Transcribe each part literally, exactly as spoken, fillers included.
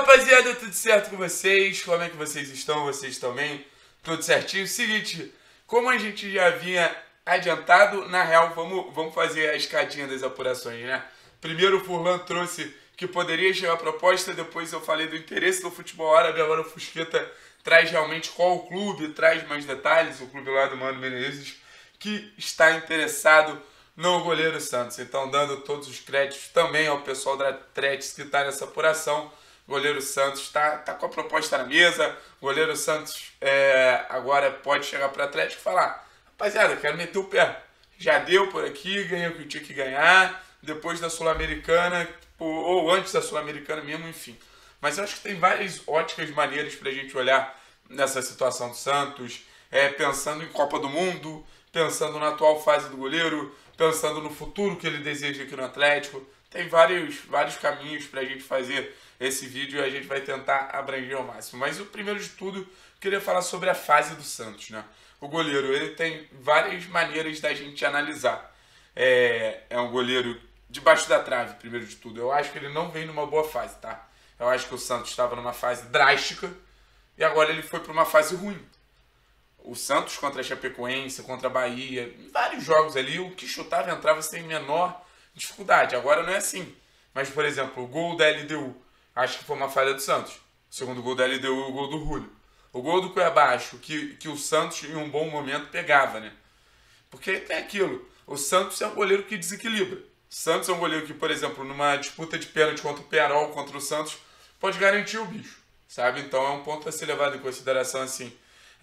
Rapaziada, tudo certo com vocês? Como é que vocês estão? Vocês também? Tudo certinho? Seguinte, como a gente já havia adiantado, na real, vamos, vamos fazer a escadinha das apurações, né? Primeiro o Furlan trouxe que poderia chegar a proposta, depois eu falei do interesse do futebol árabe, agora o Fusqueta traz realmente qual o clube, traz mais detalhes, o clube lá do Mano Menezes, que está interessado no goleiro Santos. Então, dando todos os créditos também ao pessoal da Atlético que está nessa apuração. O goleiro Santos está tá com a proposta na mesa. O goleiro Santos é, agora pode chegar para o Atlético e falar: rapaziada, quero meter o pé. Já deu por aqui, ganhei o que eu tinha que ganhar. Depois da Sul-Americana, ou antes da Sul-Americana mesmo, enfim. Mas eu acho que tem várias óticas maneiras para a gente olhar nessa situação do Santos, é, pensando em Copa do Mundo, pensando na atual fase do goleiro, pensando no futuro que ele deseja aqui no Atlético. Tem vários, vários caminhos para a gente fazer esse vídeo e a gente vai tentar abranger ao máximo. Mas o primeiro de tudo, eu queria falar sobre a fase do Santos, né? O goleiro, ele tem várias maneiras da gente analisar. É, é um goleiro debaixo da trave, primeiro de tudo. Eu acho que ele não vem numa boa fase, tá? Eu acho que o Santos estava numa fase drástica e agora ele foi para uma fase ruim. O Santos contra a Chapecoense, contra a Bahia, em vários jogos ali, o que chutava entrava sem menor dificuldade. Agora não é assim. Mas, por exemplo, o gol da L D U, acho que foi uma falha do Santos. O segundo gol da L D U, o gol do Julio. O gol do Cuiabá, acho que, que o Santos, em um bom momento, pegava, né? Porque tem aquilo. O Santos é um goleiro que desequilibra. O Santos é um goleiro que, por exemplo, numa disputa de pênalti contra o Pearol, contra o Santos, pode garantir o bicho, sabe? Então é um ponto a ser levado em consideração, assim.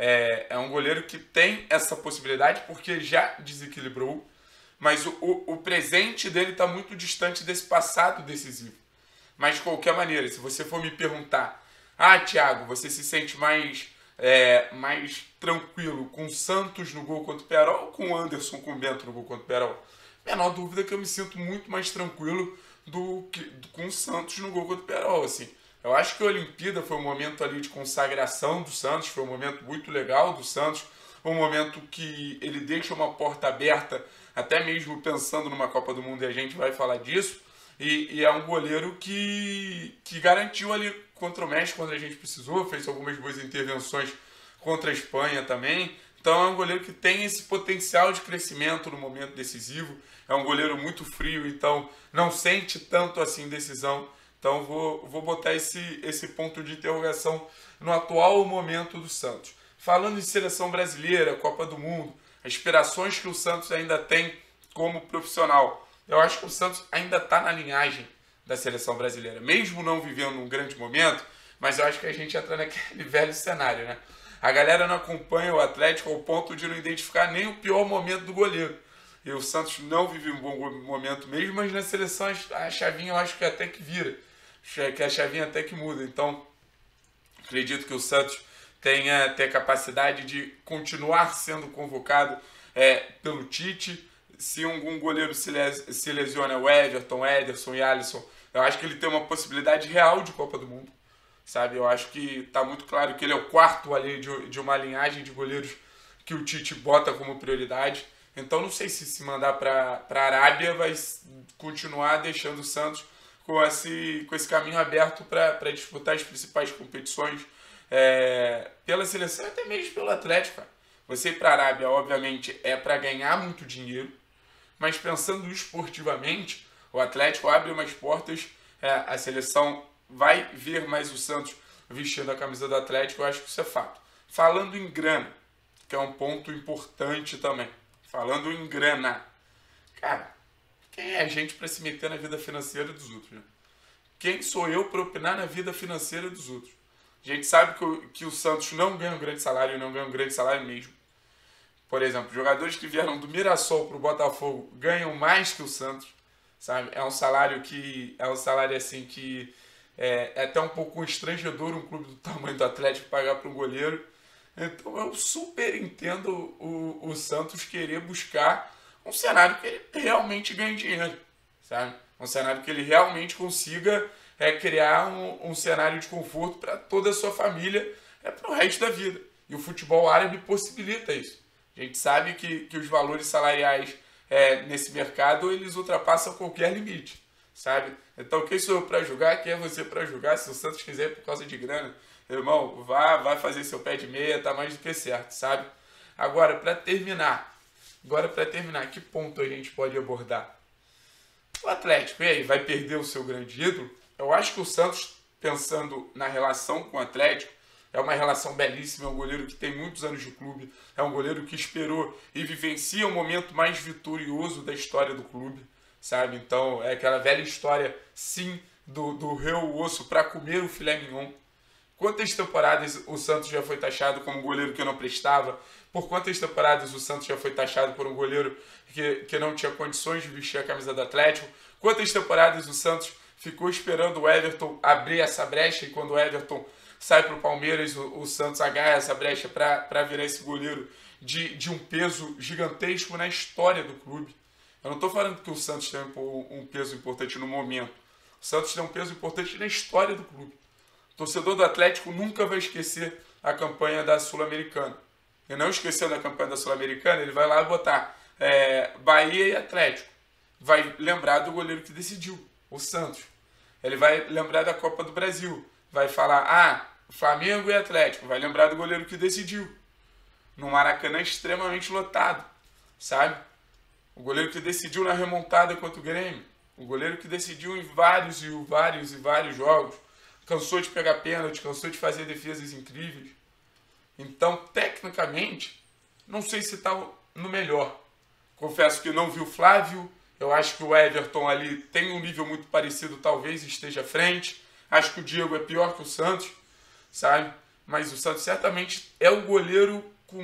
É, é um goleiro que tem essa possibilidade porque já desequilibrou, mas o, o, o presente dele está muito distante desse passado decisivo. Mas de qualquer maneira, se você for me perguntar: ah, Thiago, você se sente mais, é, mais tranquilo com o Santos no gol contra o Pearol ou com o Anderson, com o Bento no gol contra o Pearol? Menor dúvida que eu me sinto muito mais tranquilo do que do, com o Santos no gol contra o Pearol, assim. Eu acho que a Olimpíada foi um momento ali de consagração do Santos, foi um momento muito legal do Santos, um momento que ele deixa uma porta aberta, até mesmo pensando numa Copa do Mundo, e a gente vai falar disso, e, e é um goleiro que, que garantiu ali contra o México quando a gente precisou, fez algumas boas intervenções contra a Espanha também. Então é um goleiro que tem esse potencial de crescimento no momento decisivo, é um goleiro muito frio, então não sente tanto assim decisão. Então vou, vou botar esse, esse ponto de interrogação no atual momento do Santos. Falando em seleção brasileira, Copa do Mundo, aspirações que o Santos ainda tem como profissional. Eu acho que o Santos ainda está na linhagem da seleção brasileira, mesmo não vivendo um grande momento, mas eu acho que a gente entra naquele velho cenário, né? A galera não acompanha o Atlético ao ponto de não identificar nem o pior momento do goleiro. E o Santos não vive um bom momento mesmo, mas na seleção a chavinha eu acho que até que vira. Que a chavinha até que muda. Então, acredito que o Santos tenha, tenha capacidade de continuar sendo convocado é, pelo Tite. Se algum goleiro se, les, se lesiona, o Everton, Ederson e Alisson, eu acho que ele tem uma possibilidade real de Copa do Mundo. Sabe? Eu acho que está muito claro que ele é o quarto ali de, de uma linhagem de goleiros que o Tite bota como prioridade. Então, não sei se se mandar para a Arábia vai continuar deixando o Santos com esse, com esse caminho aberto para disputar as principais competições é, pela seleção e até mesmo pelo Atlético. Cara. Você ir para a Arábia, obviamente, é para ganhar muito dinheiro, mas pensando esportivamente, o Atlético abre umas portas, é, a seleção vai ver mais o Santos vestindo a camisa do Atlético, eu acho que isso é fato. Falando em grana, que é um ponto importante também, falando em grana, cara, quem é a gente para se meter na vida financeira dos outros? Né? Quem sou eu para opinar na vida financeira dos outros? A gente sabe que o, que o Santos não ganha um grande salário, não ganha um grande salário mesmo. Por exemplo, jogadores que vieram do Mirassol para o Botafogo ganham mais que o Santos, sabe? É um salário que é um salário assim que é, é até um pouco constrangedor um clube do tamanho do Atlético pagar para um goleiro. Então eu super entendo o, o Santos querer buscar um cenário que ele realmente ganhe dinheiro, sabe? Um cenário que ele realmente consiga é, criar um, um cenário de conforto para toda a sua família, é, para o resto da vida. E o futebol árabe possibilita isso. A gente sabe que, que os valores salariais é, nesse mercado, eles ultrapassam qualquer limite, sabe? Então quem sou eu para julgar? Quem é você para julgar? Se o Santos quiser por causa de grana, irmão, vá, vá fazer seu pé de meia, tá mais do que certo, sabe? Agora, para terminar, agora para terminar, que ponto a gente pode abordar? O Atlético, e aí, vai perder o seu grande ídolo? Eu acho que o Santos, pensando na relação com o Atlético, é uma relação belíssima, é um goleiro que tem muitos anos de clube, é um goleiro que esperou e vivencia o momento mais vitorioso da história do clube, sabe? Então, é aquela velha história, sim, do, do rei o osso para comer o filé mignon. Quantas temporadas o Santos já foi taxado como um goleiro que não prestava? Por quantas temporadas o Santos já foi taxado por um goleiro que, que não tinha condições de vestir a camisa do Atlético? Quantas temporadas o Santos ficou esperando o Everton abrir essa brecha e quando o Everton sai para o Palmeiras, o, o Santos agarra essa brecha para virar esse goleiro de, de um peso gigantesco na história do clube? Eu não estou falando que o Santos tem um, um peso importante no momento. O Santos tem um peso importante na história do clube. O torcedor do Atlético nunca vai esquecer a campanha da Sul-Americana. E não esquecendo a campanha da Sul-Americana, ele vai lá botar é, Bahia e Atlético. Vai lembrar do goleiro que decidiu, o Santos. Ele vai lembrar da Copa do Brasil. Vai falar, ah, Flamengo e Atlético. Vai lembrar do goleiro que decidiu. No Maracanã extremamente lotado, sabe? O goleiro que decidiu na remontada contra o Grêmio. O goleiro que decidiu em vários e vários e vários jogos. Cansou de pegar pênalti, cansou de fazer defesas incríveis. Então, tecnicamente, não sei se está no melhor. Confesso que não vi o Flávio. Eu acho que o Everton ali tem um nível muito parecido, talvez esteja à frente. Acho que o Diego é pior que o Santos, sabe? Mas o Santos certamente é o goleiro com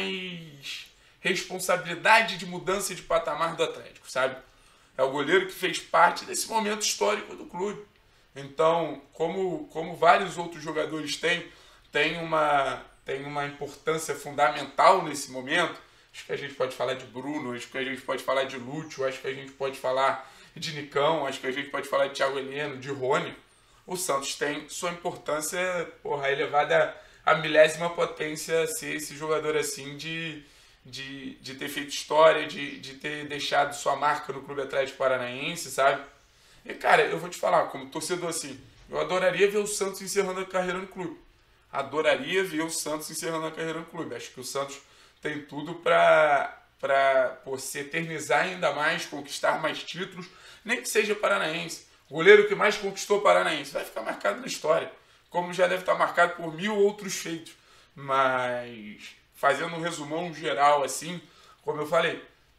mais responsabilidade de mudança de patamar do Atlético, sabe? É o goleiro que fez parte desse momento histórico do clube. Então, como, como vários outros jogadores têm, tem uma, tem uma importância fundamental nesse momento. Acho que a gente pode falar de Bruno, acho que a gente pode falar de Lúcio, acho que a gente pode falar de Nicão, acho que a gente pode falar de Thiago Heleno, de Rony. O Santos tem sua importância, porra, elevada à milésima potência ser esse jogador assim de, de, de ter feito história, de, de ter deixado sua marca no Clube Atlético Paranaense, sabe? E, cara, eu vou te falar, como torcedor assim, eu adoraria ver o Santos encerrando a carreira no clube. Adoraria ver o Santos encerrando a carreira no clube. Acho que o Santos tem tudo para para se eternizar ainda mais, conquistar mais títulos, nem que seja paranaense. O goleiro que mais conquistou paranaense vai ficar marcado na história, como já deve estar marcado por mil outros feitos. Mas, fazendo um resumão geral assim, como eu falei,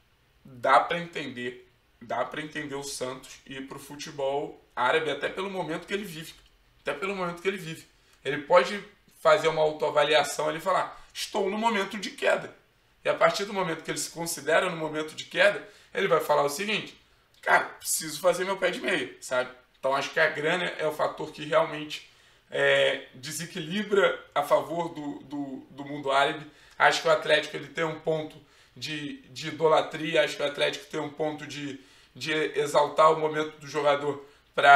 dá para entender, dá para entender o Santos ir para o futebol árabe, até pelo momento que ele vive. Até pelo momento que ele vive. Ele pode fazer uma autoavaliação ali e falar, estou no momento de queda. E a partir do momento que ele se considera no momento de queda, ele vai falar o seguinte, cara, preciso fazer meu pé de meia, sabe? Então acho que a grana é o fator que realmente é, desequilibra a favor do, do, do mundo árabe. Acho que o Atlético ele tem um ponto de, de idolatria, acho que o Atlético tem um ponto de, de exaltar o momento do jogador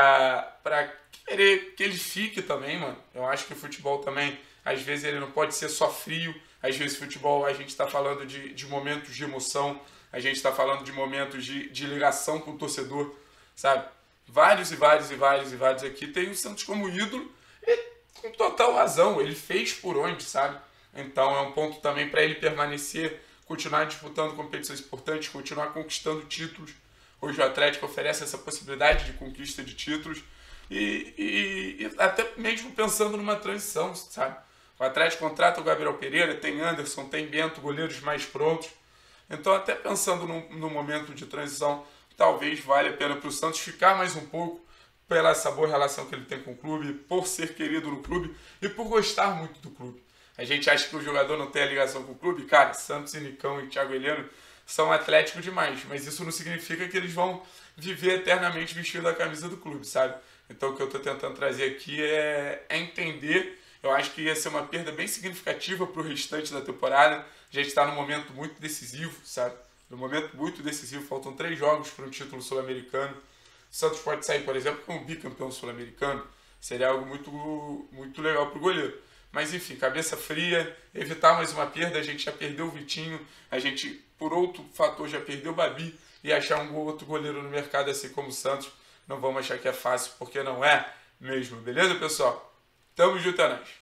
para querer que ele fique também, mano. Eu acho que o futebol também, às vezes ele não pode ser só frio, às vezes futebol a gente está falando de, de momentos de emoção, a gente está falando de momentos de, de ligação com o torcedor, sabe? Vários e vários e vários e vários aqui tem o Santos como ídolo e com total razão, ele fez por onde, sabe? Então é um ponto também para ele permanecer, continuar disputando competições importantes, continuar conquistando títulos. Hoje o Atlético oferece essa possibilidade de conquista de títulos e, e, e até mesmo pensando numa transição, sabe? O Atlético contrata o Gabriel Pereira, tem Anderson, tem Bento, goleiros mais prontos. Então até pensando no, no momento de transição, talvez valha a pena para o Santos ficar mais um pouco pela essa boa relação que ele tem com o clube, por ser querido no clube e por gostar muito do clube. A gente acha que o jogador não tem a ligação com o clube, cara, Santos e Nicão e Thiago Heleno são atléticos demais, mas isso não significa que eles vão viver eternamente vestindo a camisa do clube, sabe? Então o que eu estou tentando trazer aqui é, é entender, eu acho que ia ser uma perda bem significativa para o restante da temporada, a gente está num momento muito decisivo, sabe? Num momento muito decisivo, faltam três jogos para um título sul-americano, o Santos pode sair, por exemplo, como bicampeão sul-americano, seria algo muito, muito legal para o goleiro. Mas enfim, cabeça fria, evitar mais uma perda, a gente já perdeu o Vitinho, a gente, por outro fator, já perdeu o Babi, e achar um outro goleiro no mercado assim como o Santos Não vamos achar que é fácil, porque não é mesmo. Beleza, pessoal? Tamo junto, é nóis.